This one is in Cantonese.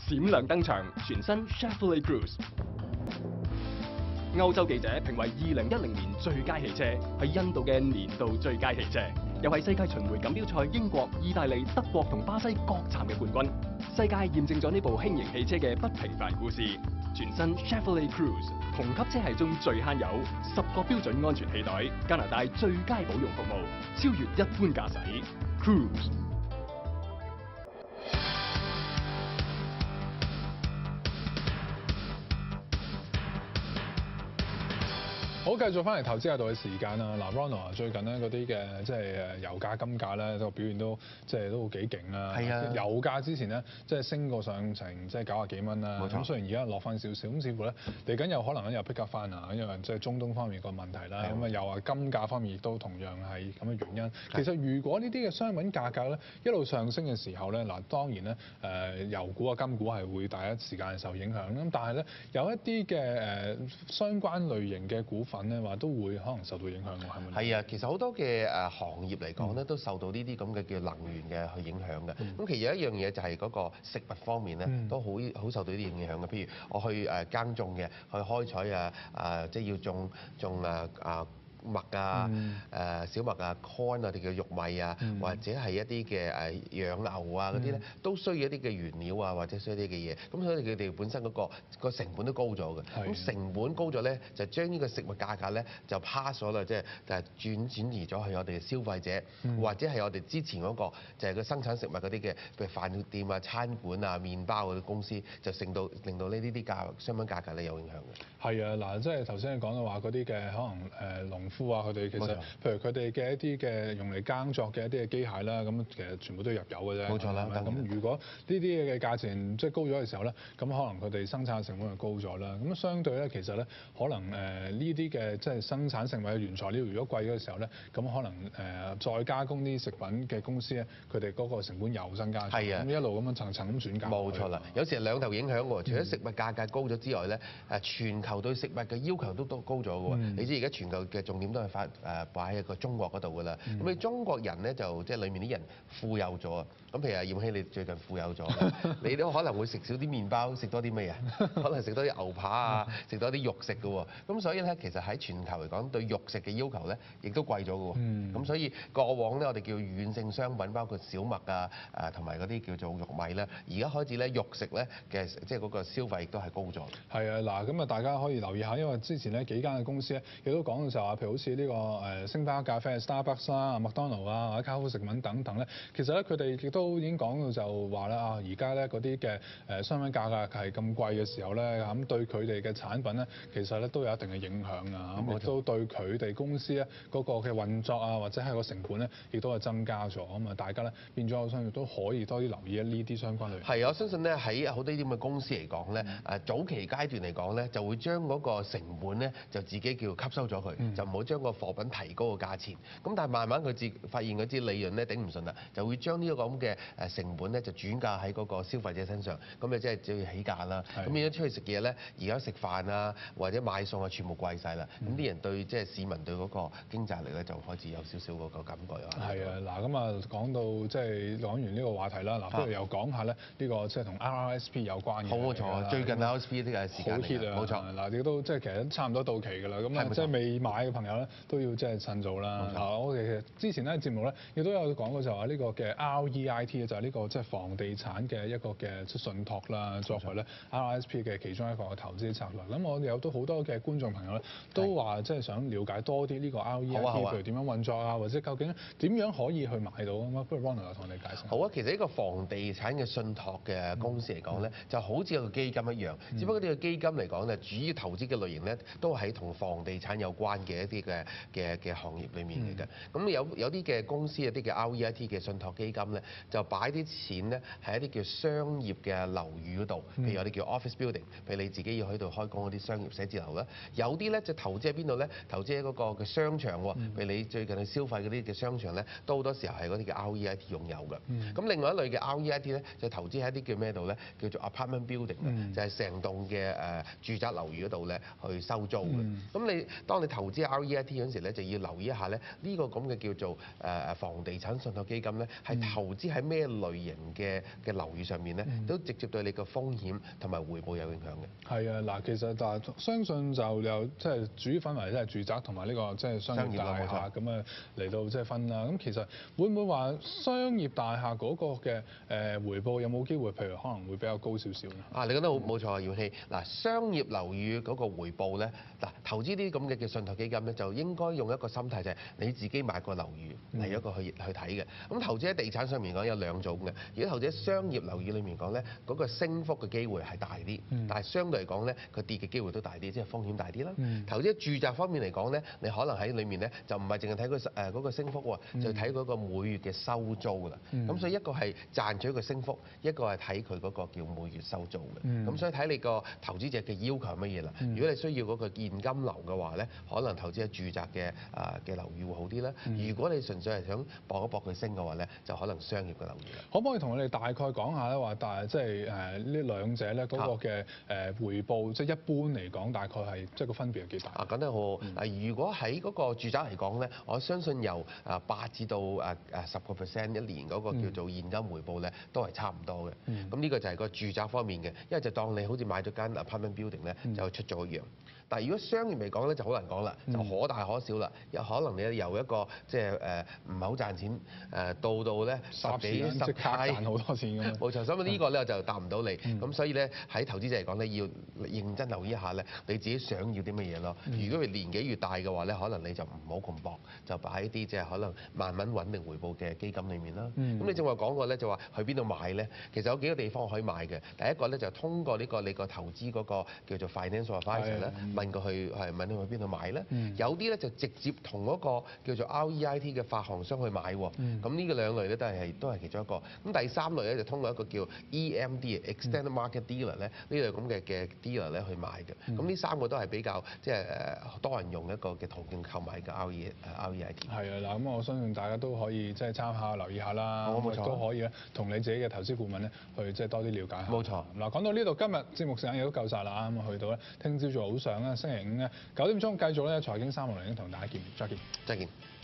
閃亮登場，全新 Chevrolet Cruze。歐洲記者評為2010年最佳汽車，係印度嘅年度最佳汽車，又係世界巡迴錦標賽英國、意大利、德國同巴西各站嘅冠軍。世界驗證咗呢部輕型汽車嘅不平凡故事。全新 Chevrolet Cruze 同級車系中最慳油，10個標準安全氣袋，加拿大最佳保養服務，超越一般駕駛。Cruze。 好，繼續翻嚟投資下度嘅時間啦。嗱 ，Ronald 最近咧嗰啲嘅即係油價、金價咧個表現都都幾勁啦。係啊，油價之前咧升過上成90幾蚊啦。冇錯。咁雖然而家落翻少少，咁似乎咧嚟緊有可能又 pick up 翻啊，因為中東方面個問題啦。咁啊又話金價方面亦都同樣係咁嘅原因。其實如果呢啲嘅商品價格咧一路上升嘅時候咧，嗱當然咧油股啊、金股係會第一時間受影響。咁但係咧有一啲嘅相關類型嘅股份咧話都會可能受到影響喎，係咪？係啊，其實好多嘅行業嚟講咧，都受到呢啲咁嘅叫能源嘅去影響嘅。咁其實有一樣嘢就係嗰個食物方面咧，都好受到呢啲影響嘅。譬如我去耕種嘅，去開採即係要種麥啊、小麥啊、corn 我哋嘅玉米啊，或者係一啲嘅養牛啊嗰啲咧，都需要一啲嘅原料啊，或者需要一啲嘅嘢。咁所以佢哋本身嗰個成本都高咗嘅。咁成本高咗咧，就將呢個食物價格咧就 pass 咗啦，即係轉移咗去我哋嘅消費者，或者係我哋之前嗰個就係個生產食物嗰啲嘅，譬如飯店啊、餐館啊、麵包嗰啲公司，就令到呢啲商品價格咧有影響嘅。 係啊，嗱，即係頭先你講到話嗰啲嘅可能農夫啊，佢哋其實譬如佢哋嘅一啲嘅用嚟耕作嘅一啲嘅機械啦，咁其實全部都入油嘅啫。冇錯啦。咁如果呢啲嘅價錢高咗嘅時候咧，咁可能佢哋生產成本就高咗啦。咁相對咧，其實咧可能呢啲嘅即係生產成為嘅原材料如果貴嘅時候咧，咁可能再加工啲食品嘅公司咧，佢哋嗰個成本又增加咗。係啊。咁一路咁樣層層咁轉價。冇錯啦。有時係兩頭影響喎，除咗食物價格高咗之外咧， 全球對食物嘅要求都高咗嘅喎。你知而家全球嘅重點都係擺喺個中國嗰度㗎啦。咁你中國人咧就即係裡面啲人富有咗啊。咁譬如葉希，你最近富有咗，你都可能會食少啲麵包，食多啲咩啊？可能食多啲牛扒啊，食多啲肉食嘅喎。咁所以咧，其實喺全球嚟講，對肉食嘅要求咧，亦都貴咗嘅喎。咁所以過往咧，我哋叫軟性商品，包括小麥啊、同埋嗰啲叫做玉米咧，而家開始咧肉食咧嘅即係嗰個消費亦都係高咗。 係啊，嗱，咁啊大家可以留意下，因為之前咧幾間嘅公司咧，亦都講到就話，譬如好似呢個星巴克咖啡、Starbucks 啦、麥當勞啊或者卡夫食品等等咧，其實咧佢哋亦都已經講到就話啦而家咧嗰啲嘅商品價格係咁貴嘅時候咧，咁對佢哋嘅產品咧，其實咧都有一定嘅影響啊，咁亦都對佢哋公司咧嗰個嘅運作啊或者係個成本咧，亦都係增加咗，咁啊大家咧變咗我相信都可以多啲留意呢啲相關類。 係，我相信咧喺好多啲咁嘅公司嚟講咧，早期階段嚟講咧，就會將嗰個成本咧就自己叫吸收咗佢，就唔好將個貨品提高個價錢。咁但係慢慢佢發現嗰啲利潤咧頂唔順啦，就會將呢個咁嘅成本咧就轉嫁喺嗰個消費者身上，咁你即係就要起價啦。咁變咗出去食嘢咧，而家食飯啊或者買餸啊全部貴晒啦。咁啲人對即係市民對嗰個經濟力咧就開始有少少嗰個感覺啊。 係啊，嗱咁啊講到即係講完呢個話題啦，嗱不如又講下咧呢個即係同 RRSP 有關嘅。 冇錯，最近 RRSP 呢個時間嚟㗎。冇錯。 嗱亦都即係其實差唔多到期㗎啦，咁啊即係未買嘅朋友咧都要即係趁早啦。嗱我哋之前咧節目咧亦都有講過就話呢個嘅 REIT 就係呢個即係房地產嘅一個嘅信託啦，作為咧 RRSP 嘅其中一個投資策略。咁我哋有好多嘅觀眾朋友咧都話即係想了解多啲呢個 REIT，譬如點樣運作啊，或者究竟點樣可以去買到咁啊？不如 Ronald 同你解釋。 好啊，其實呢個房地產嘅信託嘅公司嚟講咧，就好似一個基金一樣，只不過呢個基金嚟講咧，主要投資嘅類型咧都係同房地產有關嘅一啲嘅行業裡面嚟嘅。咁有啲嘅公司有啲嘅 REIT 嘅信託基金咧，就擺啲錢咧喺一啲叫商業嘅樓宇嗰度，譬如我哋叫 office building，譬如你自己要喺度開工嗰啲商業寫字樓啦。有啲咧就投資喺邊度咧？投資喺嗰個嘅商場喎，譬如你最近去消費嗰啲嘅商場咧，都好多時候係嗰啲嘅 REIT 擁有嘅。咁另外一類嘅 REIT 咧，就投資喺一啲叫咩度咧？叫做 apartment building，就係成棟嘅住宅樓宇嗰度咧去收租嘅。咁當你投資 REIT REIT 嗰陣時咧，就要留意一下咧，呢個咁嘅叫做房地產信託基金咧，係投資喺咩類型嘅樓宇上面咧，都直接對你個風險同埋回報有影響嘅。 係啊，嗱，其實但係相信就有即係主要分為即係住宅同埋呢個即係商業大廈咁啊嚟到即係分啦。咁其實會唔會話商業大廈嗰個嘅回報有冇機會，譬如可能會比較高少少咧？ 你講得好冇錯啊，耀希。嗱，商業樓宇嗰個回報咧，嗱，投資呢啲咁嘅信託基金咧，就應該用一個心態就係你自己買個樓宇嚟一個去睇嘅。咁投資喺地產上面講有兩種嘅，如果投資喺商業樓宇裏面講咧，嗰個升幅嘅機會係大啲，但係相對嚟講咧，佢跌嘅機會都大啲，即係風險大啲啦。投資喺住宅方面嚟講咧，你可能喺裏面咧就唔係淨係睇佢嗰個升幅喎，就睇嗰個每月嘅收租啦。咁所以一個係賺取個升幅，一個係睇佢嗰個叫每月收租嘅。咁所以睇你個投資者嘅要求係乜嘢啦。如果你需要嗰個現金流嘅話咧，可能投資喺住宅嘅樓宇會好啲啦。如果你純粹係想搏一搏佢升嘅話咧，就可能商業嘅樓宇啦。 可唔可以同我哋大概講下咧？話即係呢兩者咧嗰個嘅回報，即係一般嚟講，大概係即係個分別係幾大？ 講得好。如果喺嗰個住宅嚟講咧，我相信由8至到10% 一年嗰個叫做現金回報咧，都係差唔多嘅。咁呢個就係個住宅方面嘅，因為就當你好似買咗間 apartment building 咧，就出咗一樣。但係如果商業嚟講咧，就好難講啦，就可大可小啦。有可能你由一個即係唔係好賺錢到咧10幾10 即刻賺好多錢咁。 冇錯，所以呢個咧就答唔到你。咁所以咧喺投資者嚟講咧，要認真留意一下咧，你自己想要啲乜嘢咯。如果佢年紀越大嘅話咧，可能你就唔好咁搏，就擺喺啲即係可能慢慢穩定回報嘅基金裡面啦。咁你正話講過咧，就話去邊度買咧？其實有幾個地方可以買嘅。第一個咧就通過呢個你個投資嗰個叫做 financial advisor 咧。問佢去去邊度買咧？有啲咧就直接同嗰個叫做 REIT 嘅發行商去買喎。咁呢個兩類咧都係其中一個。咁第三類咧就通過一個叫 EMD Extended Market Dealer 咧呢類咁嘅 dealer 咧去買嘅。咁呢三個都係比較即係多人用一個嘅途徑購買嘅 REIT。 係啊，嗱咁我相信大家都可以即係參考留意下啦。 冇錯。 都可以咧同你自己嘅投資顧問咧去即係多啲了解下。 冇錯。 嗱講到呢度，今日節目時間亦都夠晒啦。咁去到咧聽朝早上咧星期5咧9點鐘繼續咧財經360同大家見面，再見。